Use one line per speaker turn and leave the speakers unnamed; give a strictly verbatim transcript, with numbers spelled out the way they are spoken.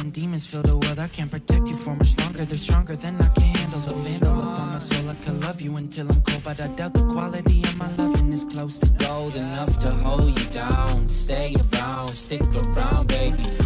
and demons fill the world. I can't protect you for much longer. They're stronger than I can handle. The vandal upon my soul, I could love you until I'm cold, but I doubt the quality of my loving is close to gold enough to hold you down. Stay around, stick around, baby.